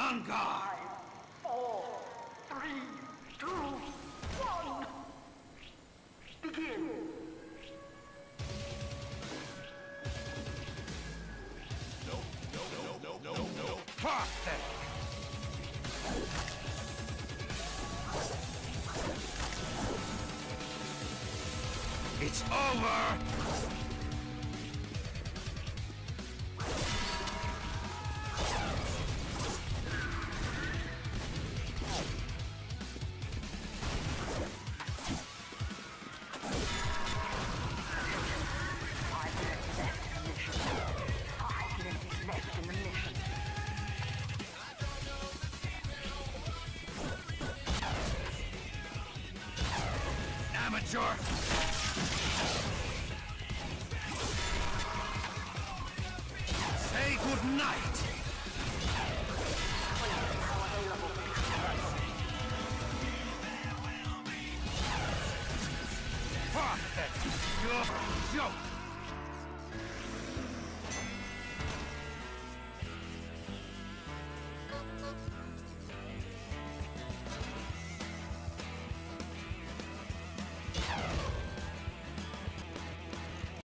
On guard! 4, 3, 2, 1. Begin. No. Perfect! It's over! Amateur! Say goodnight! Perfect! You're a joke!